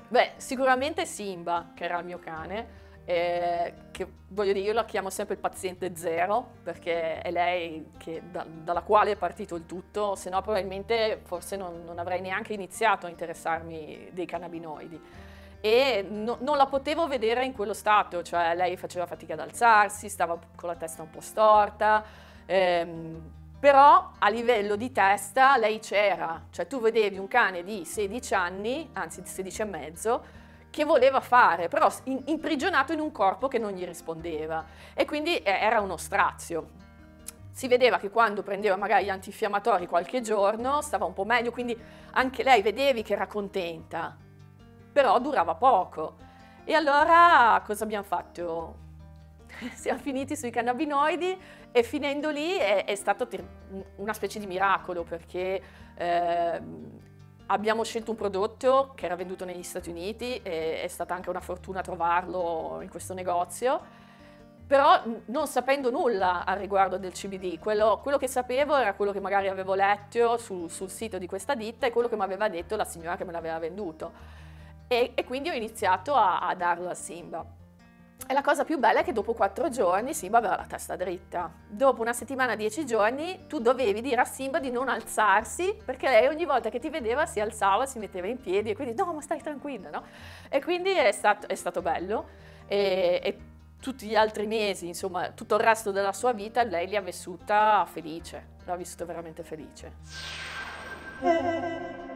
Beh, sicuramente Simba, che era il mio cane, che voglio dire, io la chiamo sempre il paziente zero, perché è lei dalla quale è partito il tutto, se no probabilmente forse non avrei neanche iniziato a interessarmi dei cannabinoidi. E non la potevo vedere in quello stato, cioè lei faceva fatica ad alzarsi, stava con la testa un po' storta, però a livello di testa lei c'era, cioè tu vedevi un cane di 16 anni, anzi di 16 e mezzo, che voleva fare, però imprigionato in un corpo che non gli rispondeva e quindi era uno strazio. Si vedeva che quando prendeva magari gli antinfiammatori qualche giorno stava un po' meglio, quindi anche lei vedevi che era contenta, però durava poco. E allora cosa abbiamo fatto? Siamo finiti sui cannabinoidi e finendo lì è stato una specie di miracolo perché abbiamo scelto un prodotto che era venduto negli Stati Uniti e è stata anche una fortuna trovarlo in questo negozio, però non sapendo nulla al riguardo del CBD, quello che sapevo era quello che magari avevo letto sul sito di questa ditta e quello che mi aveva detto la signora che me l'aveva venduto. E quindi ho iniziato a darlo a Simba. E la cosa più bella è che dopo 4 giorni Simba aveva la testa dritta. Dopo una settimana, 10 giorni, tu dovevi dire a Simba di non alzarsi, perché lei ogni volta che ti vedeva si alzava, si metteva in piedi e quindi no, ma stai tranquilla, no? E quindi è stato bello. E tutti gli altri mesi, insomma, tutto il resto della sua vita, lei li ha vissuta felice, l'ha vissuta veramente felice.